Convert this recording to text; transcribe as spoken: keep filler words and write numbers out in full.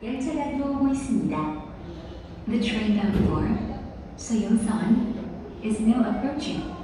열차가 들어오고 있습니다. The train bound for Soyeongseon is now approaching.